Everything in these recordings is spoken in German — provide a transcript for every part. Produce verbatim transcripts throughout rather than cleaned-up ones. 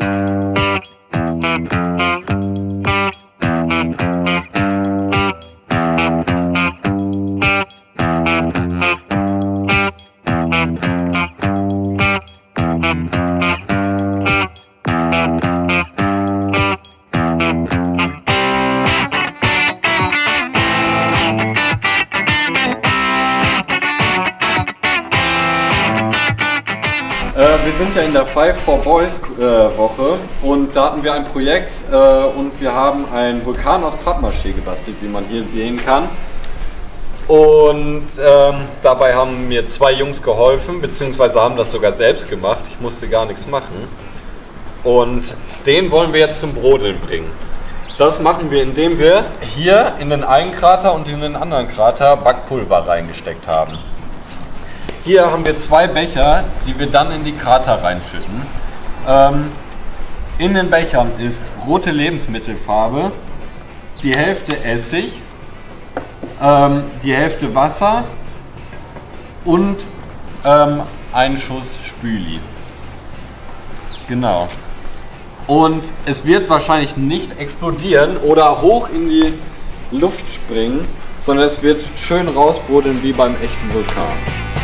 Wir sind ja in der Five for Boys äh, Woche und da hatten wir ein Projekt äh, und wir haben einen Vulkan aus Pappmaché gebastelt, wie man hier sehen kann. Und ähm, dabei haben mir zwei Jungs geholfen, beziehungsweise haben das sogar selbst gemacht. Ich musste gar nichts machen. Und den wollen wir jetzt zum Brodeln bringen. Das machen wir, indem wir hier in den einen Krater und in den anderen Krater Backpulver reingesteckt haben. Hier haben wir zwei Becher, die wir dann in die Krater reinschütten. Ähm, in den Bechern ist rote Lebensmittelfarbe, die Hälfte Essig, ähm, die Hälfte Wasser und ähm, ein Schuss Spüli. Genau. Und es wird wahrscheinlich nicht explodieren oder hoch in die Luft springen, sondern es wird schön rausbrodeln wie beim echten Vulkan.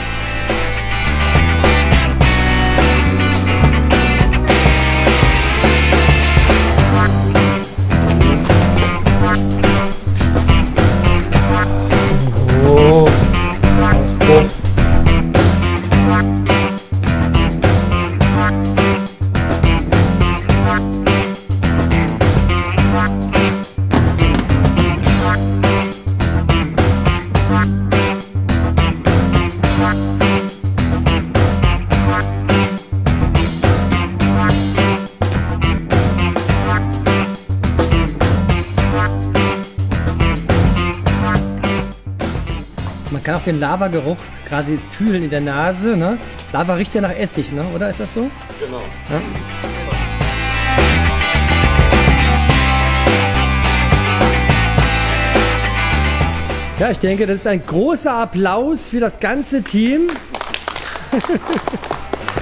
Man kann auch den Lavageruch gerade fühlen in der Nase. Ne? Lava riecht ja nach Essig, ne? Oder ist das so? Genau. Ja? Ja, ich denke, das ist ein großer Applaus für das ganze Team.